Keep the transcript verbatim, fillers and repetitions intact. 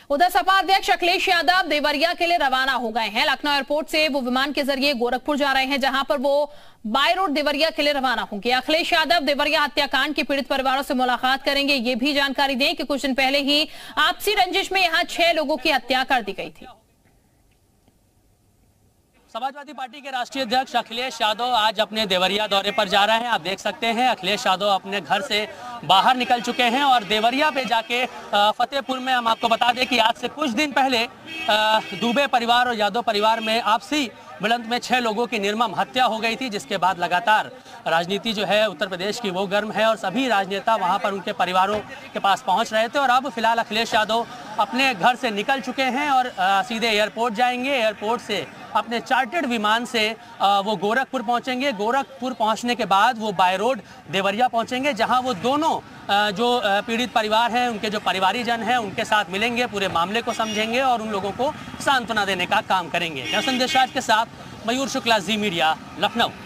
उधर सपा अध्यक्ष अखिलेश यादव देवरिया के लिए रवाना हो गए हैं। लखनऊ एयरपोर्ट से वो विमान के जरिए गोरखपुर जा रहे हैं, जहां पर वो बाय रोड देवरिया के लिए रवाना होंगे। अखिलेश यादव देवरिया हत्याकांड के पीड़ित परिवारों से मुलाकात करेंगे। ये भी जानकारी दें कि कुछ दिन पहले ही आपसी रंजिश में यहां छह लोगों की हत्या कर दी गई थी। समाजवादी पार्टी के राष्ट्रीय अध्यक्ष अखिलेश यादव आज अपने देवरिया दौरे पर जा रहे हैं। आप देख सकते हैं अखिलेश यादव अपने घर से बाहर निकल चुके हैं और देवरिया पे जाके फतेहपुर में हम आपको बता दें कि आज से कुछ दिन पहले दुबे परिवार और यादव परिवार में आपसी भिड़ंत में छह लोगों की निर्मम हत्या हो गई थी, जिसके बाद लगातार राजनीति जो है उत्तर प्रदेश की वो गर्म है और सभी राजनेता वहां पर उनके परिवारों के पास पहुंच रहे थे। और अब फिलहाल अखिलेश यादव अपने घर से निकल चुके हैं और सीधे एयरपोर्ट जाएंगे। एयरपोर्ट से अपने चार्टर्ड विमान से वो गोरखपुर पहुंचेंगे। गोरखपुर पहुंचने के बाद वो बाय रोड देवरिया पहुंचेंगे, जहां वो दोनों जो पीड़ित परिवार हैं, उनके जो परिवारीजन हैं, उनके साथ मिलेंगे, पूरे मामले को समझेंगे और उन लोगों को सांत्वना देने का काम करेंगे। संदेश राज के साथ मयूर शुक्ला, जी मीडिया, लखनऊ।